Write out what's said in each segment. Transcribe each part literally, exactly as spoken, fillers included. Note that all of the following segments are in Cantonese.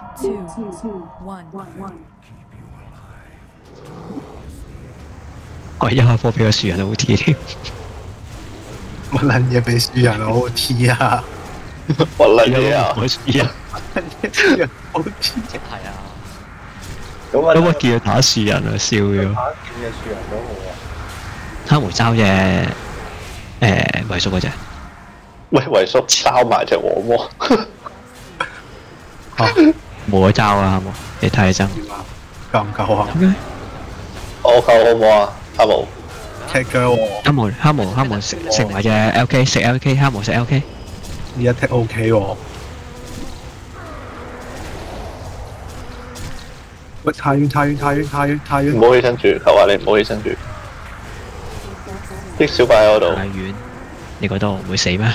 two, one. 我一開波俾個樹人 O T 添， 乜撚嘢俾樹人 O T 啊？ 乜撚嘢啊？ 我樹人， 樹人 O T 係啊， 咁啊， 咁我見佢打樹人啊，笑咗。 打劍嘅樹人都好啊。 黑毛爪嘅誒維叔嗰只， 喂，維叔抄埋隻黃魔。 冇咗爪啊，黑毛，你睇下真。 夠唔夠啊？ 我夠好唔好啊？阿毛。 踢腳喎， 黑毛黑毛黑毛食食埋隻 L K 食 L K 黑毛食 L K。 呢一踢 O K 喎。喂，太遠太遠太遠太遠太遠！ 唔好起身住，求下你唔好起身住。啲小怪喺嗰度。 太遠，你覺得我會死咩？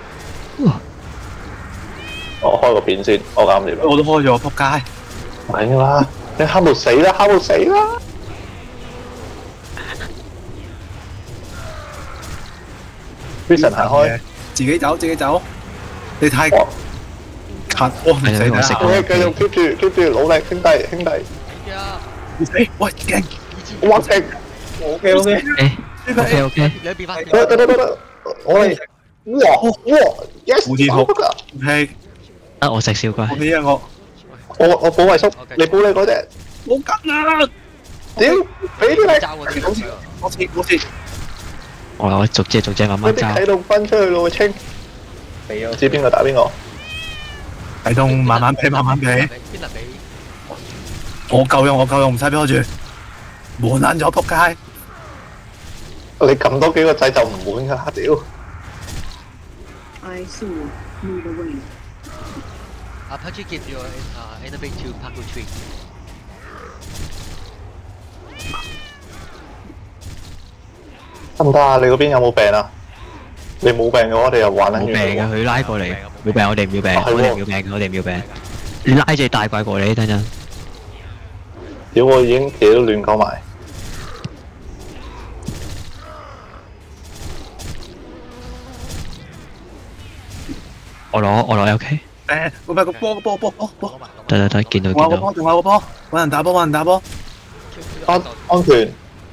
我開個片先，我啱掂啦。 我都開咗，仆街！ 係啦，你蝦到死啦，蝦到死啦！Vision 行開， 自己走自己走，你太近，我唔死啦！ 我繼續 keep 住 keep 住努力，兄弟兄弟。 你死，喂勁！ 哇勁 ！OK OK。 誒 OK OK。 你變翻。 得得得得得，我哋哇哇 yes！ 蝴蝶圖 OK。 啊！我食小怪。 我俾啊我， 我我保衛叔，你保你嗰隻。 冇緊啊！ 屌，俾啲你。 揸嗰啲。 好似我切我切。 我我逐隻逐隻慢慢啲揸。 啟動分出去咯，清。俾我知邊個打邊個。 啟動慢慢俾慢慢俾。 邊能俾？ 我夠用我夠用，唔使俾我住。滿撚咗仆街。 你撳多幾個掣就唔滿㗎啦，屌！ I see. Move away. Uh, Punchy give your uh, enemy to Paku Tree. 得唔得啊？你嗰邊有冇病啊？你冇病嘅話，我哋又玩撚冇病嘅，佢拉過嚟，冇病，我哋唔要病， 係喎我哋唔要病，我哋唔要病。你拉隻大怪過嚟，等陣。 屌！我已經嘢都亂講埋。 我攞我攞 L K。 誒，唔係個波個波波波波。 得得得，見到見到。 仲有個波，仲有個波，揾人打波，揾人打波。 安安全。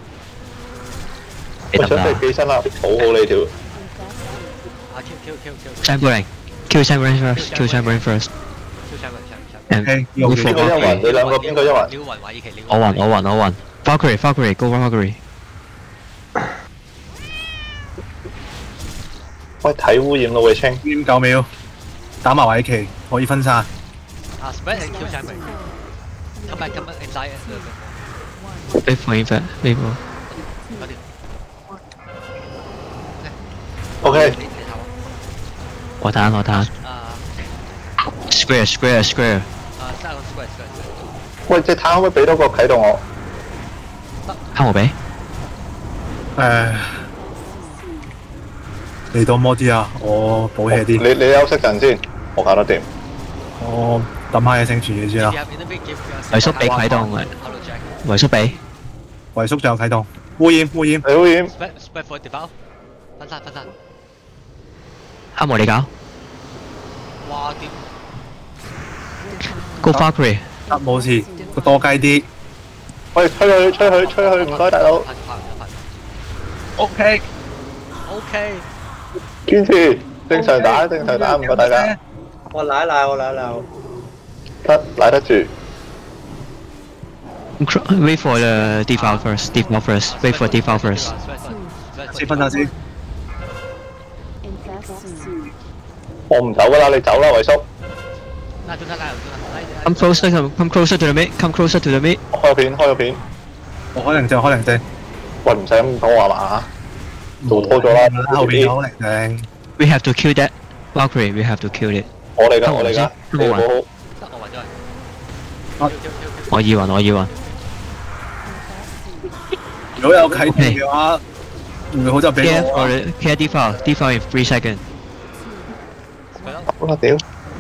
我想你得唔得你起身啦，保好你條。 啊 Q Q Q Q。 Chamberlain kill Chamberlain first kill Chamberlain first Q Chamberlain Chamberlain。 OK， move 邊個 forward 一環？你兩個邊個一環？ 撩雲話依期撩。 我暈我暈我暈 Valkyrie Valkyrie go Valkyrie。 喂，睇污染咯，喂清。 點九秒，打埋圍棋可以分散。 啊 spread and Q Chamberlain。Come back come back inside。 Wait for him back wait for。 搞掂。 OK。 我彈我彈。 啊 Square square square。 啊，三個 square square。 喂，隻坦可唔可以俾多個啟動我？ 黑毛俾。 誒，嚟到摩啲啊！我補氣啲。 你你休息陣先，我搞得掂。 我抌下嘢清住嘢先啦。 維叔俾啟動嘅。維叔俾。 維叔仲有啟動。污染污染。 你污染。 spread spread for default。分散分散。 黑毛你搞。 哇！點 Go Valkyrie。 得冇事，個多雞啲。 喂，吹佢吹佢吹佢，唔該大佬。 OK。 OK。 堅持，正常打正常打，唔該大家。 我奶奶我奶奶。 得，賴得住。 Wait for the default first default first wait for default first。 先分下先。 我唔走噶啦，你走啦，維叔。 Come closer come come closer to the mid come closer to the mid。 開個片，開個片。 我開零正，開零正。 喂，唔使咁講話嘛。做拖咗啦， 後邊有零正。 We have to kill that Valkyrie. We have to kill it。 我嚟㗎，我嚟㗎。你好好。 得我暈咗佢。 我以暈，我以暈。 如果有啟動嘅話，會好就俾我。 Clear default default in three seconds。 好啦，屌。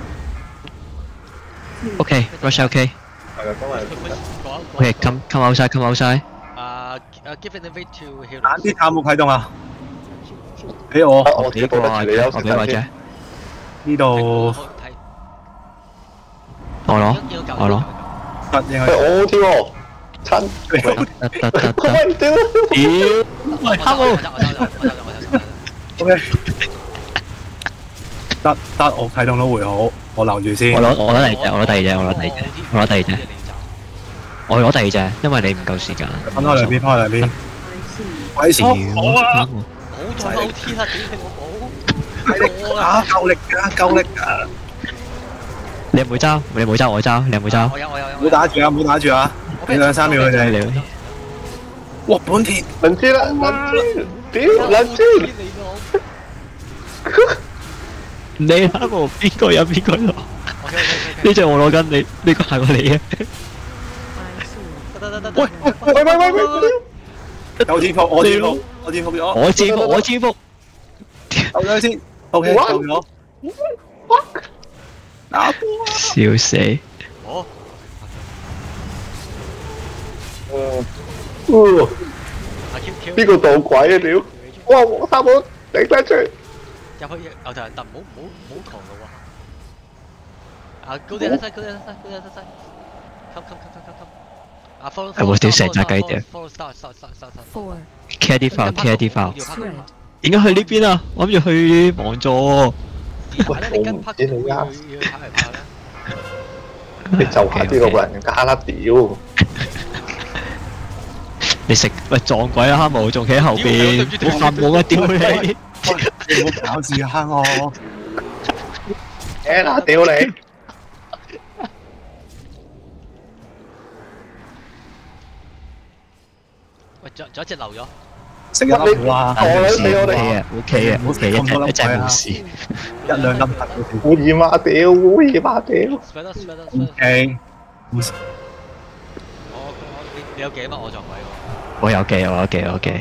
Okay rush OK。 係啊，講嚟。 Okay come come outside come outside。 啊啊 give an invite to heal。 眼啲探冇啟動啊！俾我。 我俾個我俾或者。 呢度。 我攞我攞， 喂， 得應該我 O T 喎，親， 得得得得， 喂，屌！ 屌，喂，黑我， OK。得得，我啟動到回好，我留住先。 我攞我攞第二隻，我攞第二隻，我攞第二隻，我攞第二隻，我攞第二隻，因為你唔夠時間。 分開兩邊，分開兩邊。 I see. 鬼錯好啊！ 冇再 O T 啦，屌你老母！ 係啊，夠力㗎，夠力㗎！ 你有冇招？你有冇招？我招，你有冇招？ 我有我有有。 唔好打住啊！唔好打住啊！俾兩三秒佢哋。 你哇！本田冷知啦，冷知，屌冷知！ 你黑我邊個有邊個攞？呢隻我攞緊，你呢個係我嚟嘅。 I see. 得得得得。 喂喂喂喂喂！ 有天賦，我天賦，我天賦咗。 我知福，我知福。 救咗先 ，OK， 救咗。打波啊！ 笑死！ 哦。 哦， 阿 Q Q。 邊個導鬼啊屌！哇，黃三寶頂得住！ 入去牛頭人揼，唔好唔好唔好狂咯喎！啊，高啲得西，高啲得西，高啲得西，吸吸吸吸吸吸！啊 ，follow 係喎，屌成隻雞屌 follow start start start start start。 Four. ，K D file，K D file。 Thread. 點解去呢邊啊？我諗住去望座。 點解你跟拍我唔知你啱要跑嚟跑咧？ 你就下啲老人家啦屌！ 你食喂撞鬼啊！哈姆仲企喺後邊，冇發夢啊！屌你！ 你唔好搞事啊我！ 誒啦屌你！ 喂，仲仲有一隻漏咗。 食一粒哇！ 我你俾我 O 哋 K 啊，O K 啊，O K，一隻一隻冇事。 一兩粒突污染啊屌！污染啊屌！ Spread spread spread。 ，OK。 我我你你有幾乜？我撞鬼喎。 我有記，我有記，我有記。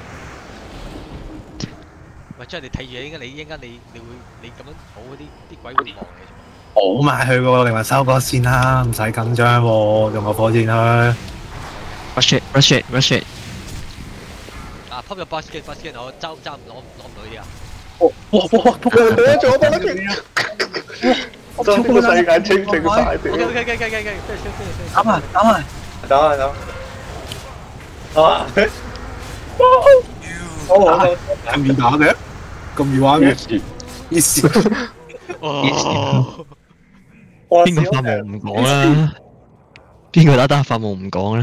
喂，即係你睇住，應該你應該你你會你咁樣抱嗰啲啲鬼會望你。 好埋去個靈魂收割先啦，唔使緊張喎，用個火箭去。 Rush it, rush it, rush it。 啊 ，pop 入 basket basket，我揸揸攞攞唔到呢啲啊。 哇哇哇！ 我做我得嘅，真係個世界清醒晒屌！ OK OK OK OK OK，對對對。 打埋打埋。 等下等下。啊！好好好。 咁易打嘅？咁易玩嘅？意思。 哦。 邊個發夢唔講啦？邊個打打發夢唔講啦？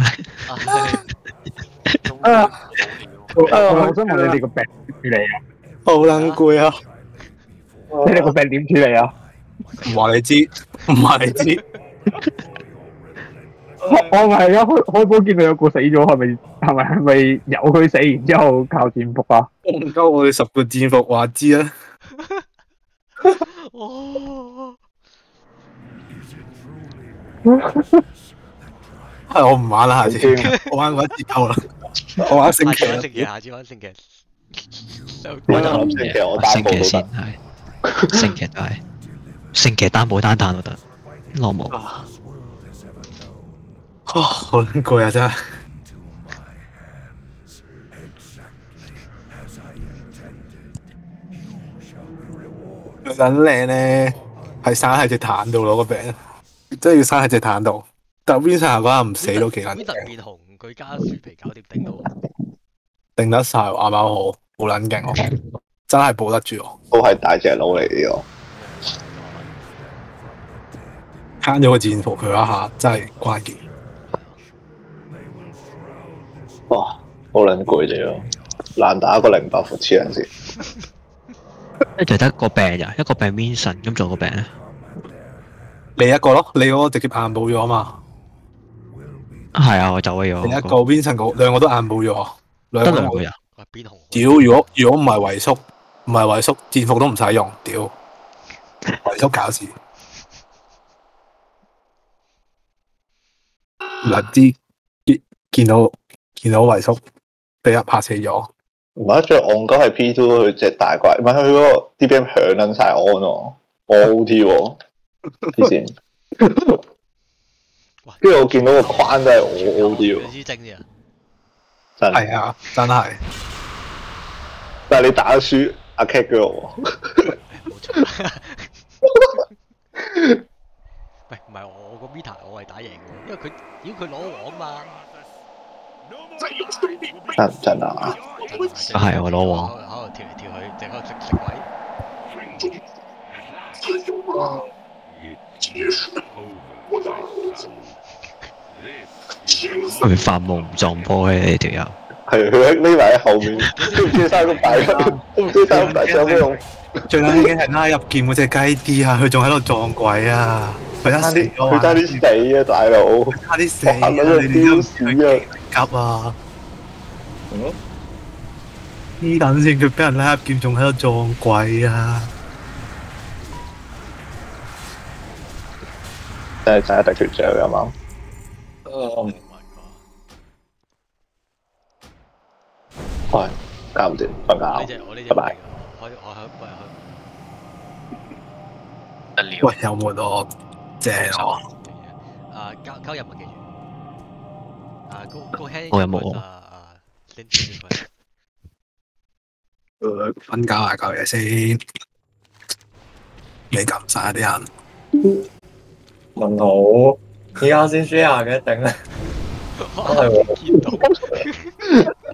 啊！我想問你哋個病點處理啊？ 好撚攰啊！ 你哋個病點處理啊？ 唔話你知，唔話你知。 我係一開開波見到有個死咗，係咪係咪係咪由佢死，然之後靠戰服啊？ 唔夠我哋十個戰服話知啊！ 哦。 係我唔玩啦，下次我玩嗰一節夠啦，我玩星期啦。 下次玩星期，下次玩星期。 我就諗星期我單步都先得。 係，星期都係，星期單步單彈都得，落幕。 哦，好撚攰啊真係。最撚靚咧，係生喺隻蛋度攞個餅，真係要生喺隻蛋度。但 Vincent 嗰下唔死都幾撚 Vincent 變紅，佢加樹皮搞掂頂到。 頂得晒，啱啱好，好撚勁喎，真係保得住我。 都係大隻佬嚟呢個。 慳咗個戰服佢一下，真係關鍵。 哇，好撚攰啫喎，難打個零百伏黐人線。 一就得個病咋，一個病 Vincent，咁仲有個病咧？ 你一個咯，你嗰個直接硬補咗啊嘛。 係啊，我走咗。 你一個 Vincent 嗰兩個都硬補咗，兩個得兩個人。 哇，變紅。 屌！如果如果唔係遺縮，唔係遺縮，戰服都唔使用。屌，遺縮搞事。嗱啲見見到見到遺縮，第一拍死咗。 唔係最戇鳩係 P two 佢隻大怪，唔係佢嗰個 D B M 響撚晒 on 喎，我 O T 喎，之前。跟住我見到個框都係我 O T 喎， 知精啲啊！ 真係啊，真係。 但係你打輸阿 Cat 嘅喎。 冇錯。喂，唔係我 Vita 我係打贏嘅，因為佢屌佢攞黃嘛。 真唔真啊？ 係我攞黃。 喺度跳嚟跳去，淨喺度食食位。 佢發夢唔撞波嘅呢條友。 係佢匿埋喺後面，都唔知生咁大，都唔知生咁大有咩用。 最撚已經係拉入劍嗰隻雞啲啊！佢仲喺度撞鬼啊！佢一死咗佢差啲死啊，大佬！ 差啲死啊！你哋都死啊！急啊！呢等先，佢俾人拉入劍，仲喺度撞鬼啊！ 真係真係特決獎啊嘛！ 嗯， 喂，搞唔掂，瞓覺。 呢隻我呢隻拜拜。 我我喺喂得了。 喂，有冇我正我？ 啊交交任務記住。啊 go go ahead。 我有冇？ 啊啊 ，send send 佢。 誒，瞓覺啊，搞嘢先。你撳晒啲人。 問好，依家先 share 嘅頂啊！ 我係見到。